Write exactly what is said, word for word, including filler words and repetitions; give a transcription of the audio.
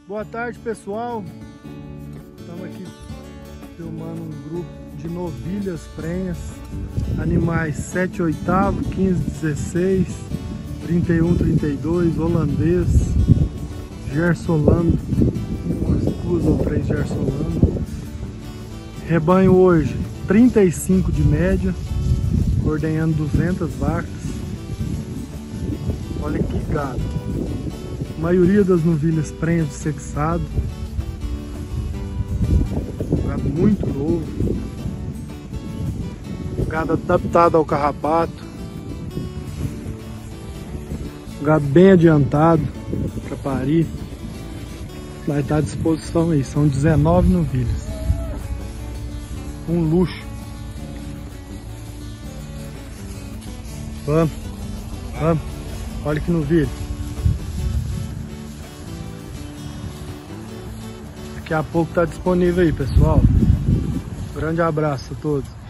Boa tarde, pessoal. Estamos aqui filmando um grupo de novilhas prenhas, animais sete oitavo, quinze dezesseis, trinta e um trinta e dois, holandês, gersolando, umas duas ou três gersolando. Rebanho hoje trinta e cinco de média, ordenhando duzentas vacas. Olha que gado. A maioria das novilhas prenhas de sexado. Gado muito novo. Gado adaptado ao carrapato. Gado bem adiantado para parir. Vai estar à disposição aí. São dezenove novilhas. Um luxo. Vamos. Vamos. Olha que novilha. Daqui a pouco está disponível aí, pessoal. Grande abraço a todos.